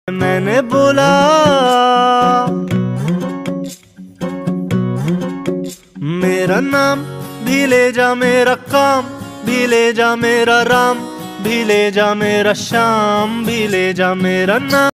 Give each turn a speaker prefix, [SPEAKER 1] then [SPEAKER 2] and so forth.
[SPEAKER 1] मैंने बोला मेरा नाम भी ले जा, मेरा काम भी ले जा, मेरा राम भी ले जा, मेरा श्याम भी ले जा, मेरा नाम